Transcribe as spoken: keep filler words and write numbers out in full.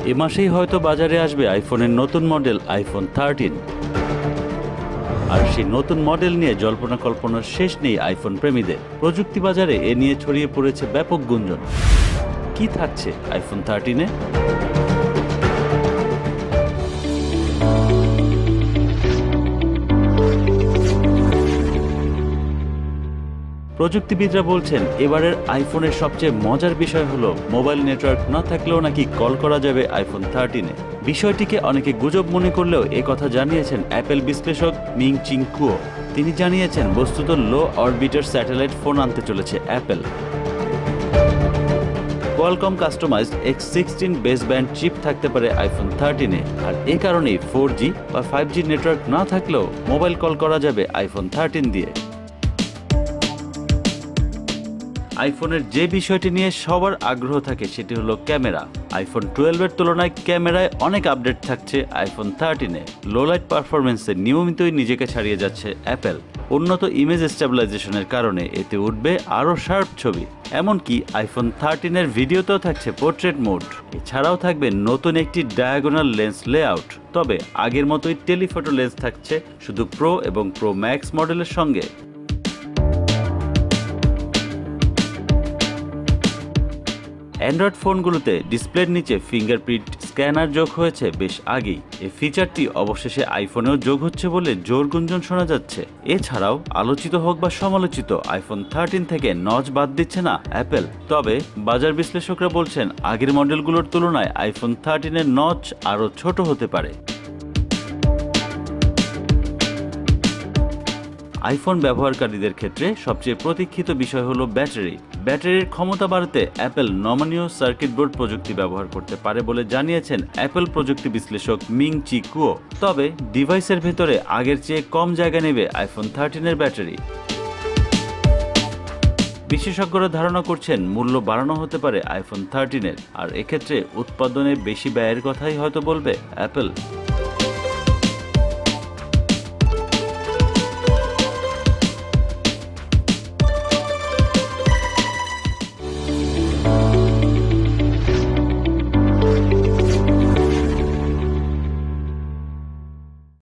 এ মাসেই হয়তো বাজারে আসবে আইফোনের নতুন মডেল আইফোন থার্টিন। আর সেই নতুন মডেল নিয়ে জল্পনা কল্পনার শেষ নেই আইফোন প্রেমীদের। প্রযুক্তি বাজারে এ নিয়ে ছড়িয়ে পড়েছে ব্যাপক গুঞ্জন। কি থাকছে আইফোন থার্টিনে? প্রযুক্তিবিদরা বলছেন এবারের আইফোনের সবচেয়ে মজার বিষয় হলো মোবাইল নেটওয়ার্ক না থাকলেও নাকি কল করা যাবে আইফোন থার্টিনে। বিষয়টিকে অনেকে গুজব মনে করলেও এ কথা জানিয়েছেন অ্যাপেল বিশ্লেষক মিং চিং কুও। তিনি জানিয়েছেন বস্তুত লো অরবিটার স্যাটেলাইট ফোন আনতে চলেছে Apple. Qualcomm customised X sixteen base band chip থাকতে পারে আইফোন থার্টিনে। আর এ কারণেই ফোর জি বা ফাইভ জি নেটওয়ার্ক না থাকলেও মোবাইল কল করা যাবে আইফোন থার্টিন দিয়ে। আইফোনের যে বিষয়টি নিয়ে সবার আগ্রহ থাকে সেটি হলো ক্যামেরা। আইফোন টুয়েলভ এর তুলনায় ক্যামেরায় অনেক আপডেট থাকছে আইফোন থার্টিনে। লো লাইট পারফরমেন্সে নিয়মিতই নিজেকে ছাড়িয়ে যাচ্ছে অ্যাপেল। উন্নত ইমেজ স্টেবিলাইজেশনের কারণে এতে উঠবে আরও শার্প ছবি। এমনকি আইফোন থার্টিনের ভিডিওতেও থাকছে পোর্ট্রেট মোড। এছাড়াও থাকবে নতুন একটি ডায়াগোনাল লেন্স লেআউট। তবে আগের মতোই টেলিফটো লেন্স থাকছে শুধু প্রো এবং প্রো ম্যাক্স মডেলের সঙ্গে। অ্যান্ড্রয়েড ফোনগুলোতে ডিসপ্লের নিচে ফিঙ্গারপ্রিন্ট স্ক্যানার যোগ হয়েছে বেশ আগেই। এই ফিচারটি অবশেষে আইফোনেও যোগ হচ্ছে বলে জোর গুঞ্জন শোনা যাচ্ছে। এছাড়াও আলোচিত হোক বা সমালোচিত আইফোন থার্টিন থেকে নচ বাদ দিচ্ছে না অ্যাপেল। তবে বাজার বিশ্লেষকরা বলছেন আগের মডেলগুলোর তুলনায় আইফোন থার্টিনের নচ আরও ছোট হতে পারে। আইফোন ব্যবহারকারীদের ক্ষেত্রে সবচেয়ে প্রতীক্ষিত বিষয় হলো ব্যাটারি। ব্যাটারির ক্ষমতা বাড়াতে অ্যাপেল নমনীয় সার্কিট বোর্ড প্রযুক্তি ব্যবহার করতে পারে বলে জানিয়েছেন অ্যাপল প্রযুক্তি বিশ্লেষক মিং চি কুও। তবে ডিভাইসের ভেতরে আগের চেয়ে কম জায়গা নেবে আইফোন থার্টিনের ব্যাটারি। বিশেষজ্ঞরা ধারণা করছেন মূল্য বাড়ানো হতে পারে আইফোন থার্টিনের। আর এক্ষেত্রে উৎপাদনে বেশি ব্যয়ের কথাই হয়তো বলবে অ্যাপল।